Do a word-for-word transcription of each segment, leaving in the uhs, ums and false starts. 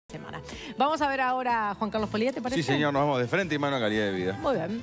semana. Vamos a ver ahora a Juan Carlos Polía, ¿te parece? Sí, señor, nos vamos de frente y mano a calidad de vida. Muy bien.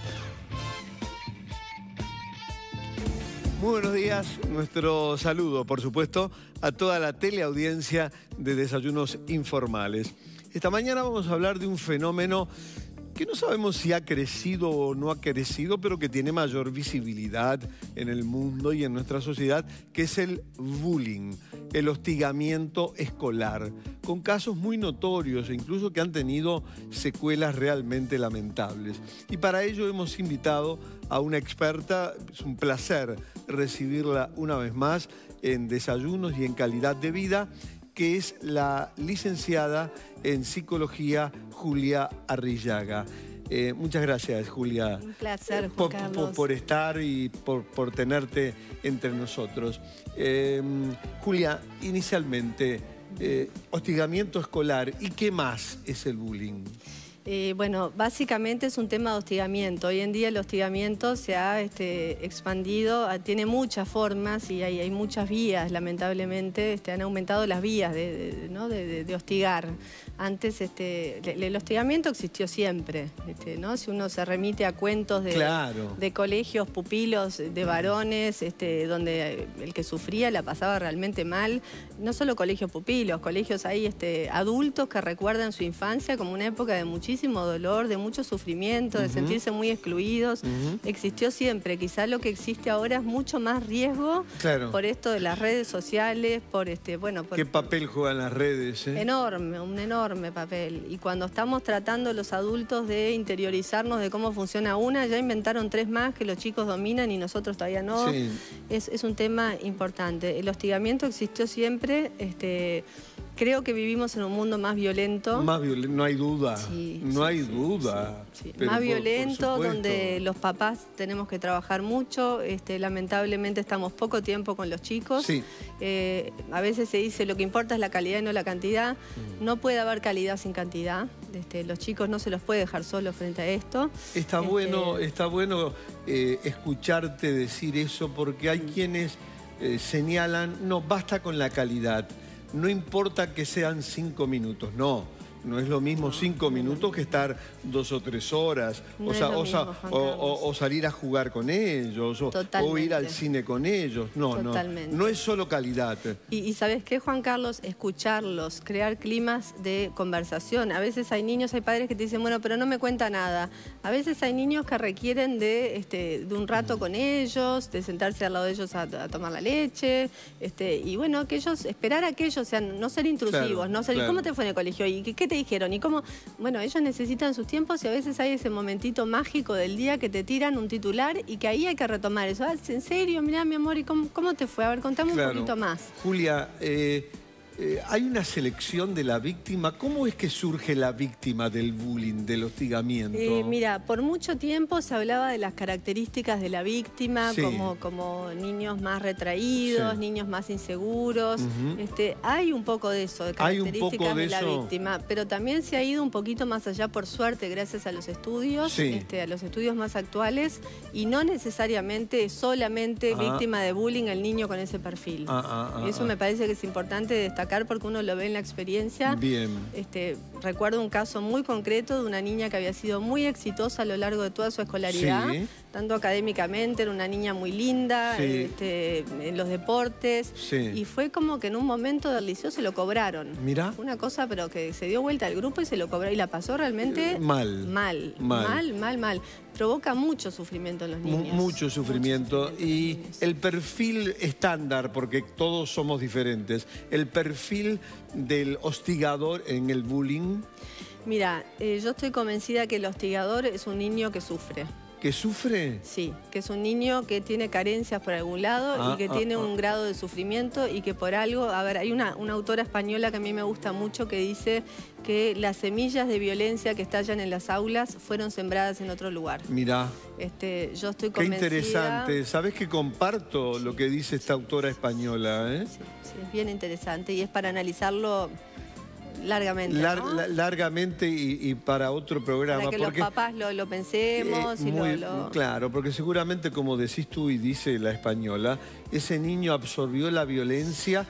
Muy buenos días, nuestro saludo, por supuesto, a toda la teleaudiencia de Desayunos Informales. Esta mañana vamos a hablar de un fenómeno que no sabemos si ha crecido o no ha crecido, pero que tiene mayor visibilidad en el mundo y en nuestra sociedad, que es el bullying, el hostigamiento escolar, con casos muy notorios e incluso que han tenido secuelas realmente lamentables. Y para ello hemos invitado a una experta, es un placer recibirla una vez más en Desayunos y en Calidad de Vida, que es la licenciada en Psicología Julia Arrillaga. Eh, muchas gracias, Julia. Un placer, Juan por, Carlos. por, por estar y por, por tenerte entre nosotros. Eh, Julia, inicialmente, eh, hostigamiento escolar, ¿y qué más es el bullying? Eh, bueno, básicamente es un tema de hostigamiento. Hoy en día el hostigamiento se ha este, expandido, tiene muchas formas y hay, hay muchas vías, lamentablemente. Este, han aumentado las vías de, de, ¿no? de, de, de hostigar. Antes este, el, el hostigamiento existió siempre, este, ¿no? Si uno se remite a cuentos de, claro. de colegios pupilos, de varones, este, donde el que sufría la pasaba realmente mal. No solo colegios pupilos, colegios hay este, adultos que recuerdan su infancia como una época de muchísimo dolor, de mucho sufrimiento, de uh-huh. sentirse muy excluidos. Uh-huh. Existió siempre. Quizá lo que existe ahora es mucho más riesgo claro. por esto de las redes sociales, por este, bueno... Por, ¿Qué papel juegan las redes? Eh? Enorme, un enorme papel. Y cuando estamos tratando los adultos de interiorizarnos de cómo funciona una, ya inventaron tres más que los chicos dominan y nosotros todavía no. Sí. Es, es un tema importante. El hostigamiento existió siempre. Este, creo que vivimos en un mundo más violento. Más violento, no hay duda. Sí, no sí, hay sí, duda. Sí, sí. Más por, violento, por donde los papás tenemos que trabajar mucho. Este, lamentablemente estamos poco tiempo con los chicos. Sí. Eh, a veces se dice lo que importa es la calidad y no la cantidad. Mm. No puede haber calidad sin cantidad. Este, los chicos no se los puede dejar solos frente a esto. Está este... bueno, está bueno eh, escucharte decir eso, porque hay mm. quienes eh, señalan, no, basta con la calidad. No importa que sean cinco minutos, no. No es lo mismo cinco minutos que estar dos o tres horas, no o, sea, mismo, o, sea, o, o, o salir a jugar con ellos, o, o ir al cine con ellos. No, Totalmente. no, no es solo calidad. Y, y ¿sabes qué, Juan Carlos? Escucharlos, crear climas de conversación. A veces hay niños, hay padres que te dicen, bueno, pero no me cuenta nada. A veces hay niños que requieren de, este, de un rato con ellos, de sentarse al lado de ellos a, a tomar la leche, este, y bueno, que ellos, esperar a que ellos sean, no ser intrusivos, claro, no ser, claro. ¿cómo te fue en el colegio? ¿Y qué, qué te dijeron? ¿Y cómo? Bueno, ellos necesitan sus tiempos y a veces hay ese momentito mágico del día que te tiran un titular y que ahí hay que retomar eso. Ah, ¿en serio? Mirá, mi amor, ¿y cómo, cómo te fue? A ver, contame claro. un poquito más. Julia, eh, eh, hay una selección de la víctima. ¿Cómo es que surge la víctima del bullying, del hostigamiento? Eh, mira, por mucho tiempo se hablaba de las características de la víctima, sí. como, como niños más retraídos, sí. niños más inseguros. Uh-huh. este, hay un poco de eso, de características de, de la eso. víctima, pero también se ha ido un poquito más allá, por suerte, gracias a los estudios, sí. este, a los estudios más actuales, y no necesariamente solamente ah. víctima de bullying el niño con ese perfil. Ah, ah, ah, eso ah. me parece que es importante destacar porque uno lo ve en la experiencia. Bien. Este, recuerdo un caso muy concreto de una niña que había sido muy exitosa a lo largo de toda su escolaridad, sí. tanto académicamente, era una niña muy linda, sí. este, en los deportes, sí. y fue como que en un momento del liceo se lo cobraron. Mirá. Una cosa, pero que se dio vuelta al grupo y se lo cobró, y la pasó realmente eh, mal. Mal, mal, mal, mal, mal. Provoca mucho sufrimiento en los niños. Mucho sufrimiento. Mucho sufrimiento y el perfil estándar, porque todos somos diferentes, el perfil del hostigador en el bullying. Mira, eh, yo estoy convencida que el hostigador es un niño que sufre. ¿Que sufre? Sí, que es un niño que tiene carencias por algún lado ah, y que ah, tiene ah. un grado de sufrimiento y que por algo... A ver, hay una, una autora española que a mí me gusta mucho que dice que las semillas de violencia que estallan en las aulas fueron sembradas en otro lugar. Mirá. Este, yo estoy Qué convencida... interesante. ¿Sabés que comparto sí, lo que dice esta autora española? ¿eh? Sí, sí, es bien interesante y es para analizarlo... Largamente, Lar ¿no? la, Largamente y, y para otro programa. Para que porque, los papás lo, lo pensemos. Eh, y muy, lo, lo... Claro, porque seguramente, como decís tú y dice la española, ese niño absorbió la violencia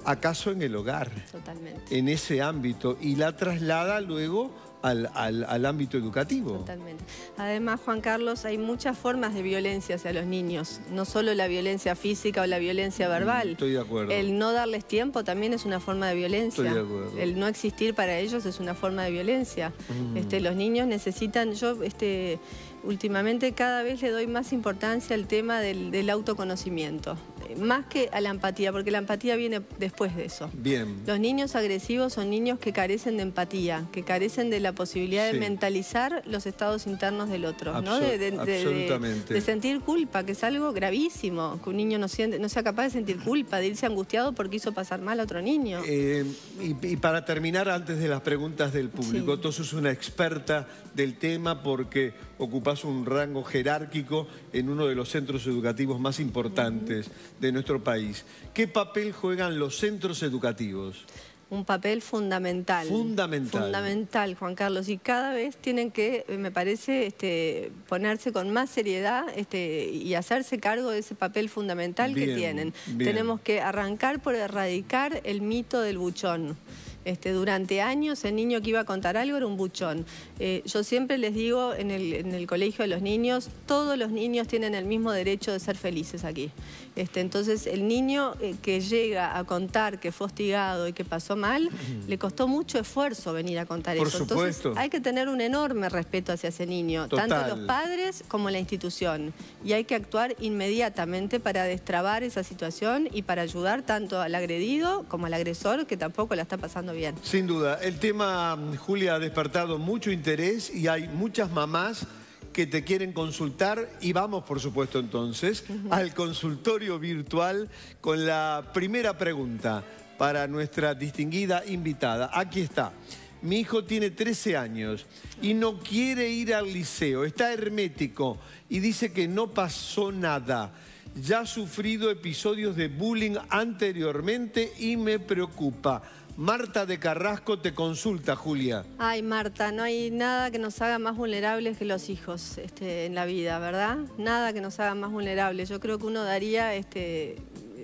acaso en el hogar. Totalmente. En ese ámbito, y la traslada luego al, al, al ámbito educativo. Totalmente. Además, Juan Carlos, hay muchas formas de violencia hacia los niños, no solo la violencia física o la violencia verbal. Estoy de acuerdo. El no darles tiempo también es una forma de violencia. Estoy de acuerdo. El no existir para ellos es una forma de violencia. Mm. Este, los niños necesitan, yo este, últimamente cada vez le doy más importancia al tema del, del autoconocimiento, más que a la empatía, porque la empatía viene después de eso. Bien. Los niños agresivos son niños que carecen de empatía, que carecen de la posibilidad sí. de mentalizar los estados internos del otro, Absol ¿no? De, de, absolutamente. De, de sentir culpa, que es algo gravísimo, que un niño no, siente, no sea capaz de sentir culpa, de irse angustiado porque hizo pasar mal a otro niño. Eh, y, y para terminar, antes de las preguntas del público, sí. tú sos una experta del tema porque ocupás un rango jerárquico en uno de los centros educativos más importantes uh-huh. de nuestro país. ¿Qué papel juegan los centros educativos? Un papel fundamental. Fundamental. Fundamental, Juan Carlos. Y cada vez tienen que, me parece, este, ponerse con más seriedad este, y hacerse cargo de ese papel fundamental bien, que tienen. Bien. Tenemos que arrancar por erradicar el mito del buchón. Este, durante años el niño que iba a contar algo era un buchón. Eh, yo siempre les digo en el, en el colegio de los niños, todos los niños tienen el mismo derecho de ser felices aquí. Este, entonces el niño eh, que llega a contar que fue hostigado y que pasó mal, le costó mucho esfuerzo venir a contar Por eso. supuesto. Entonces hay que tener un enorme respeto hacia ese niño, Total. tanto los padres como la institución. Y hay que actuar inmediatamente para destrabar esa situación y para ayudar tanto al agredido como al agresor, que tampoco la está pasando bien. Sin duda. El tema, Julia, ha despertado mucho interés y hay muchas mamás que te quieren consultar y vamos, por supuesto, entonces, uh-huh. al consultorio virtual con la primera pregunta para nuestra distinguida invitada. Aquí está. Mi hijo tiene trece años y no quiere ir al liceo, está hermético y dice que no pasó nada. Ya ha sufrido episodios de bullying anteriormente y me preocupa. Marta de Carrasco te consulta, Julia. Ay, Marta, no hay nada que nos haga más vulnerables que los hijos este, en la vida, ¿verdad? Nada que nos haga más vulnerables. Yo creo que uno daría, este,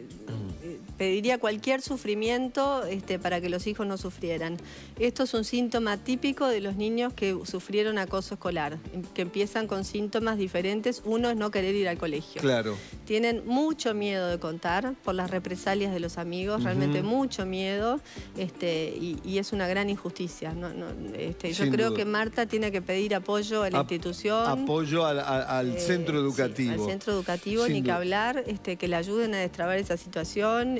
pediría cualquier sufrimiento este, para que los hijos no sufrieran. Esto es un síntoma típico de los niños que sufrieron acoso escolar, que empiezan con síntomas diferentes. Uno es no querer ir al colegio. Claro. Tienen mucho miedo de contar por las represalias de los amigos, uh-huh. realmente mucho miedo, este, y, y es una gran injusticia. No, no, este, yo creo duda. que Marta tiene que pedir apoyo a la Ap institución. Apoyo al, al eh, centro educativo. Sí, al centro educativo, Sin ni duda. que hablar, este, que le ayuden a destrabar esa situación.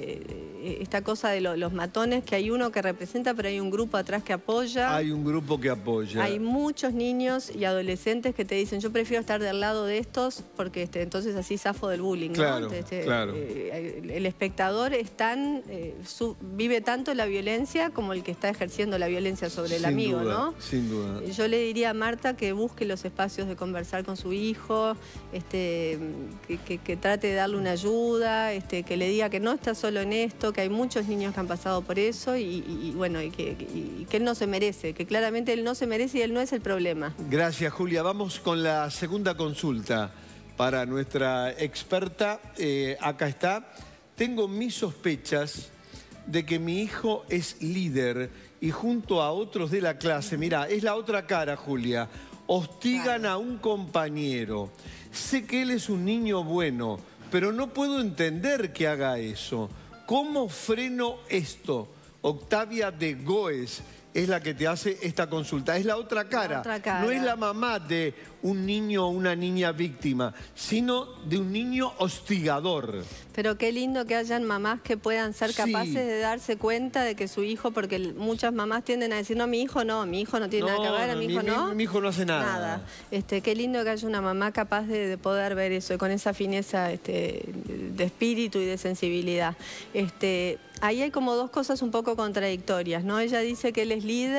Este, esta cosa de lo, los matones, que hay uno que representa, pero hay un grupo atrás que apoya. Hay un grupo que apoya. Hay muchos niños y adolescentes que te dicen, yo prefiero estar del lado de estos porque este, entonces así zafo del bullying. Claro, ¿no? este, claro. Eh, el espectador es tan, eh, su, vive tanto la violencia como el que está ejerciendo la violencia sobre el sin amigo, duda, ¿no? Sin duda. Yo le diría a Marta que busque los espacios de conversar con su hijo, este, que, que, que trate de darle una ayuda, este, que le diga que no está solo en esto, que hay muchos niños que han pasado por eso y, y, y bueno, y que, y, y que él no se merece, que claramente él no se merece y él no es el problema. Gracias, Julia. Vamos con la segunda consulta para nuestra experta. Eh, acá está. Tengo mis sospechas de que mi hijo es líder y junto a otros de la clase, mirá, es la otra cara, Julia, hostigan a un compañero. Sé que él es un niño bueno, pero no puedo entender que haga eso. ¿Cómo freno esto? Octavia de Goes es la que te hace esta consulta. Es la otra cara. La otra cara. No es la mamá de un niño o una niña víctima, sino de un niño hostigador. Pero qué lindo que hayan mamás que puedan ser capaces sí. de darse cuenta de que su hijo, porque muchas mamás tienden a decir, no, mi hijo no, mi hijo no tiene no, nada que ver, mi hijo mi, no. Mi, mi hijo no hace nada. Nada. Este, qué lindo que haya una mamá capaz de, de poder ver eso, y con esa fineza este, de espíritu y de sensibilidad. Este, ahí hay como dos cosas un poco contradictorias, ¿no? Ella dice que él es líder,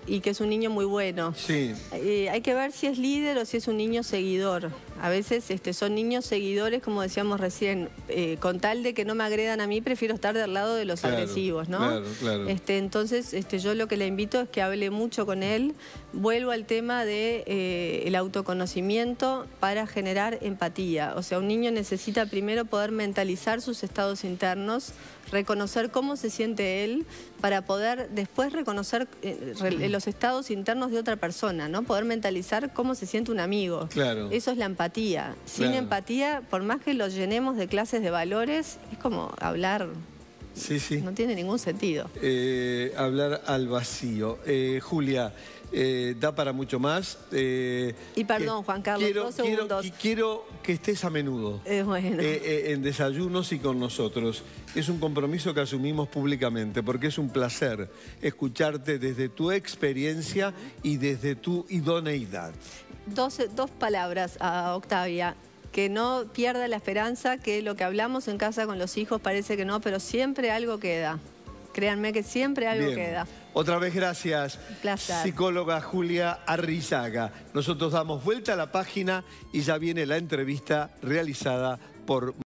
y que es un niño muy bueno. Sí. Eh, hay que ver si es líder o si es un niño seguidor. A veces este, son niños seguidores, como decíamos recién, eh, con tal de que no me agredan a mí, prefiero estar del lado de los Claro, agresivos, ¿no? claro, claro. Este, entonces, este, yo lo que le invito es que hable mucho con él. Vuelvo al tema de eh, el autoconocimiento para generar empatía. O sea, un niño necesita primero poder mentalizar sus estados internos, reconocer cómo se siente él, para poder después reconocer eh, re, los estados internos de otra persona, ¿no? Poder mentalizar cómo se siente un amigo. Claro. Eso es la empatía. Sin Claro. empatía, por más que lo llenemos de clases de valores, es como hablar, Sí, sí. no tiene ningún sentido. Eh, hablar al vacío. Eh, Julia, eh, da para mucho más. Eh, Y perdón, que- Juan Carlos, quiero, dos quiero- segundos. y quiero que estés a menudo. Eh, bueno. Eh, eh, en Desayunos y con nosotros. Es un compromiso que asumimos públicamente porque es un placer escucharte desde tu experiencia y desde tu idoneidad. Dos, dos palabras a Octavia. Que no pierda la esperanza, que lo que hablamos en casa con los hijos parece que no, pero siempre algo queda. Créanme que siempre algo Bien. queda. Otra vez gracias, Placer. psicóloga Julia Arrillaga. Nosotros damos vuelta a la página y ya viene la entrevista realizada por